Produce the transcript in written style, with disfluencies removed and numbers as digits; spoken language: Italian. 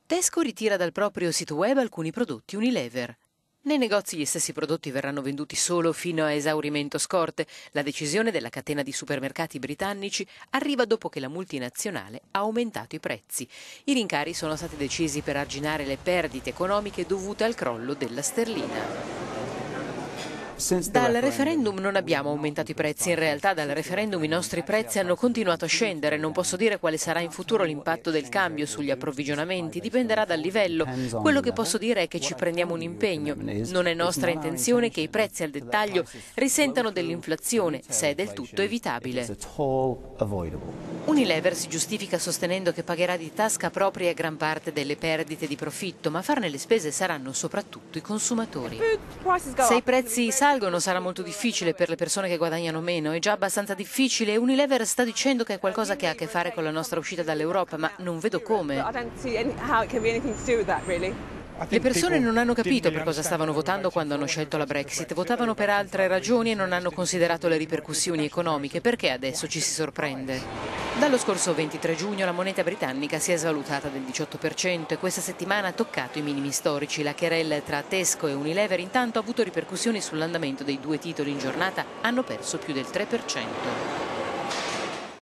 Tesco ritira dal proprio sito web alcuni prodotti Unilever. Nei negozi gli stessi prodotti verranno venduti solo fino a esaurimento scorte. La decisione della catena di supermercati britannici arriva dopo che la multinazionale ha aumentato i prezzi. I rincari sono stati decisi per arginare le perdite economiche dovute al crollo della sterlina. Dal referendum non abbiamo aumentato i prezzi, in realtà dal referendum i nostri prezzi hanno continuato a scendere, non posso dire quale sarà in futuro l'impatto del cambio sugli approvvigionamenti, dipenderà dal livello. Quello che posso dire è che ci prendiamo un impegno, non è nostra intenzione che i prezzi al dettaglio risentano dell'inflazione, se è del tutto evitabile. Unilever si giustifica sostenendo che pagherà di tasca propria gran parte delle perdite di profitto, ma a farne le spese saranno soprattutto i consumatori. Se i prezzi salgono sarà molto difficile per le persone che guadagnano meno, è già abbastanza difficile e Unilever sta dicendo che è qualcosa che ha a che fare con la nostra uscita dall'Europa, ma non vedo come. Le persone non hanno capito per cosa stavano votando quando hanno scelto la Brexit, votavano per altre ragioni e non hanno considerato le ripercussioni economiche, perché adesso ci si sorprende? Dallo scorso 23 giugno la moneta britannica si è svalutata del 18% e questa settimana ha toccato i minimi storici. La querelle tra Tesco e Unilever intanto ha avuto ripercussioni sull'andamento dei due titoli in giornata, hanno perso più del 3%.